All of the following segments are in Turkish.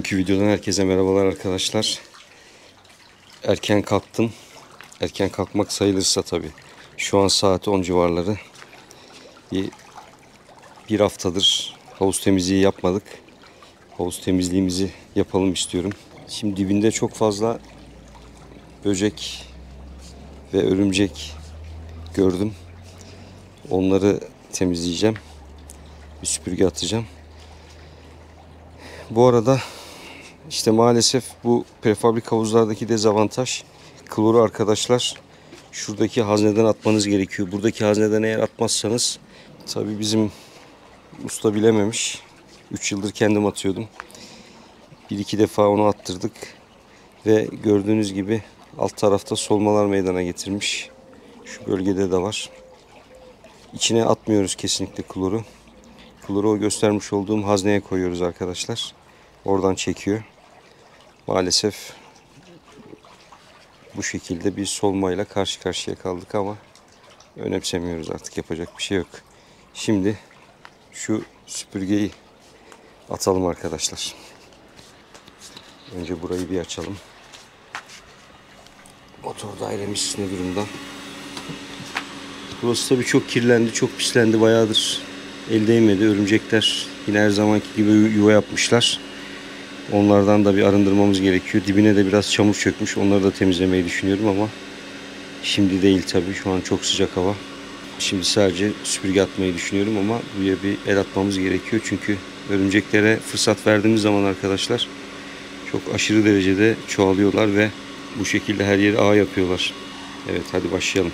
Bugünkü videodan herkese merhabalar arkadaşlar. Erken kalktım. Erken kalkmak sayılırsa tabii. Şu an saat 10 civarları. Bir haftadır havuz temizliği yapmadık. Havuz temizliğimizi yapalım istiyorum. Şimdi dibinde çok fazla böcek ve örümcek gördüm. Onları temizleyeceğim. Bir süpürge atacağım. Bu arada işte maalesef bu prefabrik havuzlardaki dezavantaj, kloru arkadaşlar şuradaki hazneden atmanız gerekiyor. Buradaki hazneden eğer atmazsanız, tabii bizim usta bilememiş. 3 yıldır kendim atıyordum. 1-2 defa onu attırdık ve gördüğünüz gibi alt tarafta solmalar meydana getirmiş. Şu bölgede de var. İçine atmıyoruz kesinlikle kloru. Kloru o göstermiş olduğum hazneye koyuyoruz arkadaşlar. Oradan çekiyor. Maalesef bu şekilde bir solmayla karşı karşıya kaldık ama önemsemiyoruz artık, yapacak bir şey yok. Şimdi şu süpürgeyi atalım arkadaşlar. Önce burayı bir açalım. Motor dairemiz ne durumda? Burası tabii çok kirlendi, çok pislendi. Bayağıdır el değmedi. Örümcekler yine her zamanki gibi yuva yapmışlar. Onlardan da bir arındırmamız gerekiyor. Dibine de biraz çamur çökmüş. Onları da temizlemeyi düşünüyorum ama şimdi değil tabii. Şu an çok sıcak hava. Şimdi sadece süpürge atmayı düşünüyorum ama buraya bir el atmamız gerekiyor. Çünkü örümceklere fırsat verdiğimiz zaman arkadaşlar çok aşırı derecede çoğalıyorlar ve bu şekilde her yeri ağ yapıyorlar. Evet, hadi başlayalım.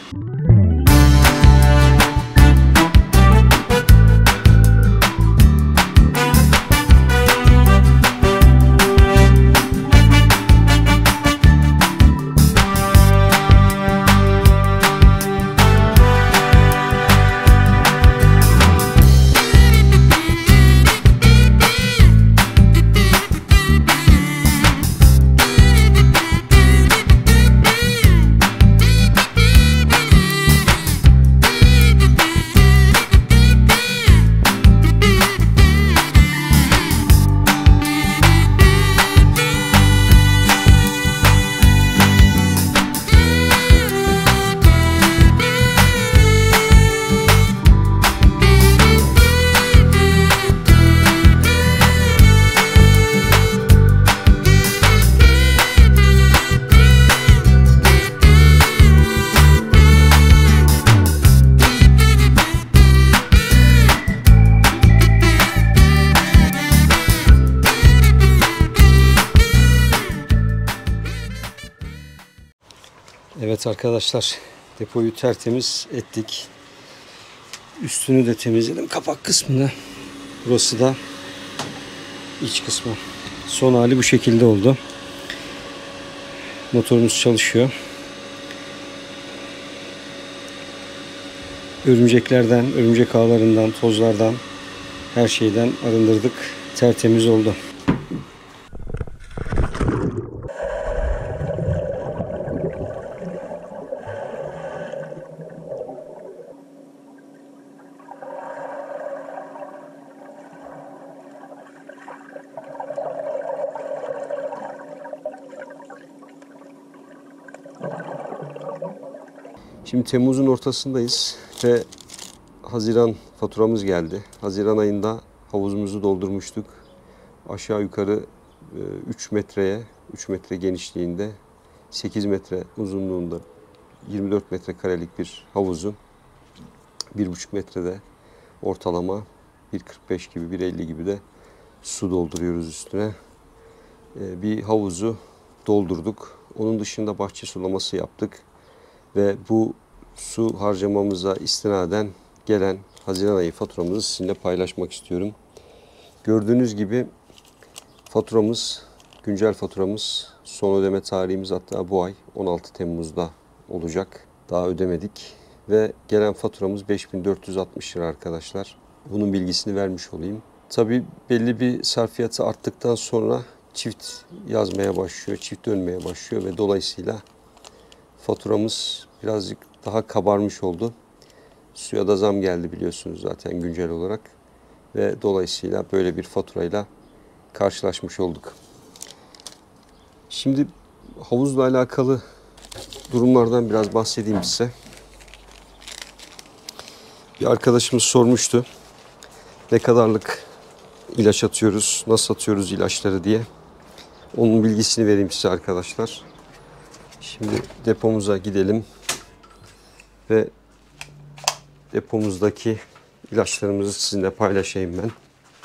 Evet arkadaşlar, depoyu tertemiz ettik. Üstünü de temizledim, kapak kısmını. Burası da iç kısmı. Son hali bu şekilde oldu. Motorumuz çalışıyor. Örümceklerden, örümcek ağlarından, tozlardan, her şeyden arındırdık. Tertemiz oldu. Şimdi Temmuz'un ortasındayız ve Haziran faturamız geldi. Haziran ayında havuzumuzu doldurmuştuk. Aşağı yukarı 3 metre genişliğinde, 8 metre uzunluğunda 24 metrekarelik bir havuzun 1,5 metrede ortalama 1,45 gibi, 1,50 gibi de su dolduruyoruz üstüne. Bir havuzu doldurduk. Onun dışında bahçe sulaması yaptık. Ve bu su harcamamıza istinaden gelen Haziran ayı faturamızı sizinle paylaşmak istiyorum. Gördüğünüz gibi faturamız, güncel faturamız, son ödeme tarihimiz hatta bu ay 16 Temmuz'da olacak. Daha ödemedik ve gelen faturamız 5.460 lira arkadaşlar. Bunun bilgisini vermiş olayım. Tabii belli bir sarfiyatı arttıktan sonra çift yazmaya başlıyor, çift dönmeye başlıyor ve dolayısıyla faturamız birazcık daha kabarmış oldu. Suya da zam geldi biliyorsunuz zaten güncel olarak. Ve dolayısıyla böyle bir faturayla karşılaşmış olduk. Şimdi havuzla alakalı durumlardan biraz bahsedeyim size. Bir arkadaşımız sormuştu. Ne kadarlık ilaç atıyoruz, nasıl atıyoruz ilaçları diye. Onun bilgisini vereyim size arkadaşlar. Şimdi depomuza gidelim ve depomuzdaki ilaçlarımızı sizinle paylaşayım ben.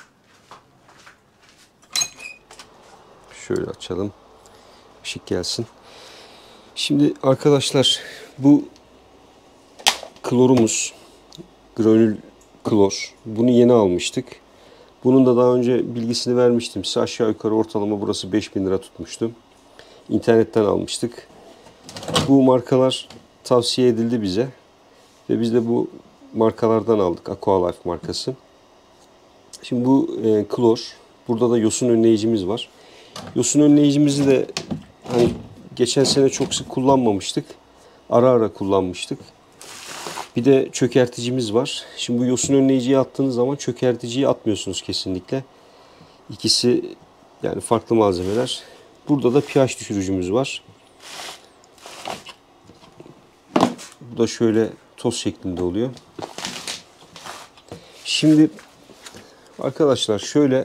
Şöyle açalım. Işık gelsin. Şimdi arkadaşlar bu klorumuz, granül klor. Bunu yeni almıştık. Bunun da daha önce bilgisini vermiştim size. Aşağı yukarı ortalama burası 5.000 lira tutmuştu. İnternetten almıştık. Bu markalar tavsiye edildi bize. Ve biz de bu markalardan aldık. Aqualife markası. Şimdi bu klor. Burada da yosun önleyicimiz var. Yosun önleyicimizi de hani geçen sene çok sık kullanmamıştık. Ara ara kullanmıştık. Bir de çökerticimiz var. Şimdi bu yosun önleyiciyi attığınız zaman çökerticiyi atmıyorsunuz kesinlikle. İkisi yani farklı malzemeler. Burada da pH düşürücümüz var. Bu da şöyle toz şeklinde oluyor. Şimdi arkadaşlar şöyle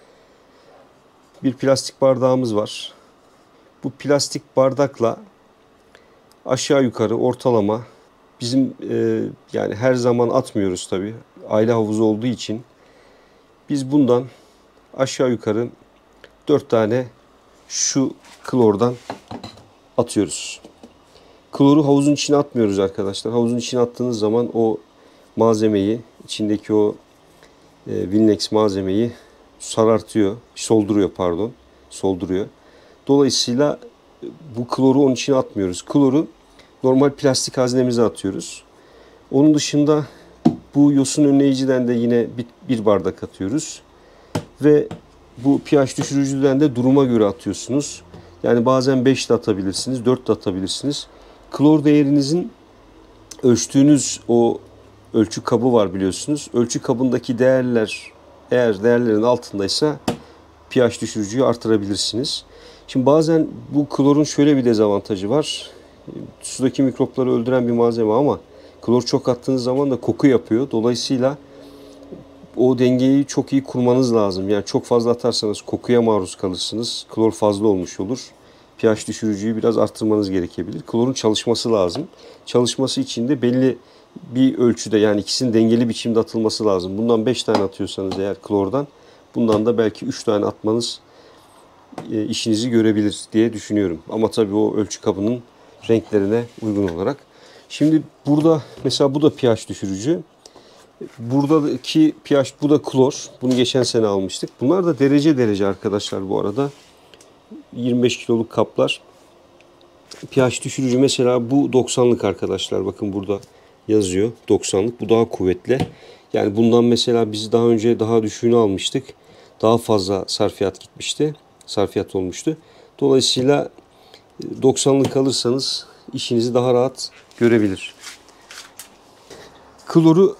bir plastik bardağımız var. Bu plastik bardakla aşağı yukarı ortalama bizim yani her zaman atmıyoruz tabii. Aile havuzu olduğu için biz bundan aşağı yukarı 4 tane şu klordan atıyoruz. Kloru havuzun içine atmıyoruz arkadaşlar. Havuzun içine attığınız zaman o malzemeyi, içindeki o Winlex malzemeyi sarartıyor, solduruyor. Dolayısıyla bu kloru onun içine atmıyoruz. Kloru normal plastik haznemize atıyoruz. Onun dışında bu yosun önleyiciden de yine bir bardak atıyoruz. Ve bu pH düşürücüden de duruma göre atıyorsunuz. Yani bazen 5 de atabilirsiniz, 4 de atabilirsiniz. Klor değerinizin ölçtüğünüz o ölçü kabı var biliyorsunuz. Ölçü kabındaki değerler eğer değerlerin altındaysa pH düşürücüyü artırabilirsiniz. Şimdi bazen bu klorun şöyle bir dezavantajı var. Sudaki mikropları öldüren bir malzeme ama klor çok attığınız zaman da koku yapıyor. Dolayısıyla o dengeyi çok iyi kurmanız lazım. Yani çok fazla atarsanız kokuya maruz kalırsınız. Klor fazla olmuş olur. pH düşürücüyü biraz arttırmanız gerekebilir. Klorun çalışması lazım. Çalışması için de belli bir ölçüde yani ikisinin dengeli biçimde atılması lazım. Bundan 5 tane atıyorsanız eğer klordan bundan da belki 3 tane atmanız işinizi görebilir diye düşünüyorum. Ama tabii o ölçü kabının renklerine uygun olarak. Şimdi burada mesela bu da pH düşürücü. Buradaki pH bu da klor. Bunu geçen sene almıştık. Bunlar da derece derece arkadaşlar bu arada. 25 kiloluk kaplar. pH düşürücü mesela bu 90'lık arkadaşlar. Bakın burada yazıyor 90'lık. Bu daha kuvvetli. Yani bundan mesela biz daha önce daha düşüğünü almıştık. Daha fazla sarfiyat gitmişti. Sarfiyat olmuştu. Dolayısıyla 90'lık alırsanız işinizi daha rahat görebilir. Kloru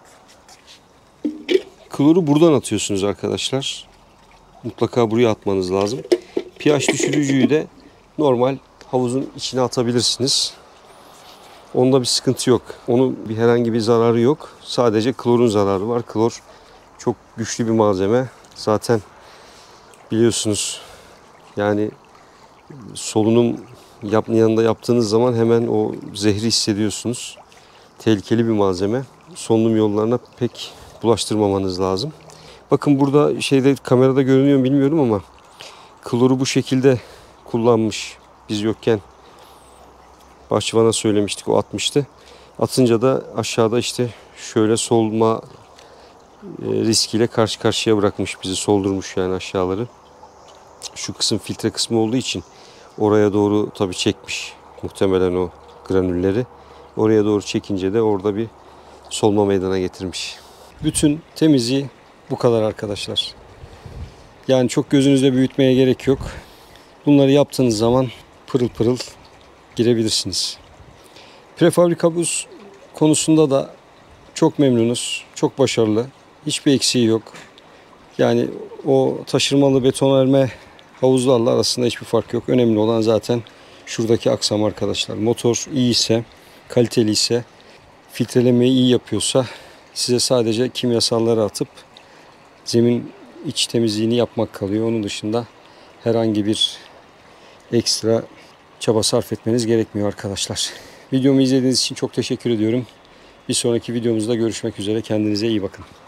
buradan atıyorsunuz arkadaşlar. Mutlaka buraya atmanız lazım. pH düşürücüyü de normal havuzun içine atabilirsiniz. Onda bir sıkıntı yok. Onun herhangi bir zararı yok. Sadece klorun zararı var. Klor çok güçlü bir malzeme. Zaten biliyorsunuz yani solunum yanında yaptığınız zaman hemen o zehri hissediyorsunuz. Tehlikeli bir malzeme. Solunum yollarına pek bulaştırmamanız lazım. Bakın burada kamerada görünüyor mu bilmiyorum ama kloru bu şekilde kullanmış. Biz yokken bahçıvana söylemiştik, o atmıştı. Atınca da aşağıda işte şöyle solma riskiyle karşı karşıya bırakmış bizi, soldurmuş yani aşağıları. Şu kısım filtre kısmı olduğu için oraya doğru tabii çekmiş muhtemelen o granülleri. Oraya doğru çekince de orada bir solma meydana getirmiş. Bütün temizliği bu kadar arkadaşlar. Yani çok gözünüzde büyütmeye gerek yok. Bunları yaptığınız zaman pırıl pırıl girebilirsiniz. Prefabrika buz konusunda da çok memnunuz. Çok başarılı. Hiçbir eksiği yok. Yani o taşırmalı betonarme havuzlarla arasında hiçbir fark yok. Önemli olan zaten şuradaki aksam arkadaşlar. Motor iyi ise, kaliteli ise, filtrelemeyi iyi yapıyorsa size sadece kimyasalları atıp zemin iç temizliğini yapmak kalıyor. Onun dışında herhangi bir ekstra çaba sarf etmeniz gerekmiyor arkadaşlar. Videomu izlediğiniz için çok teşekkür ediyorum. Bir sonraki videomuzda görüşmek üzere. Kendinize iyi bakın.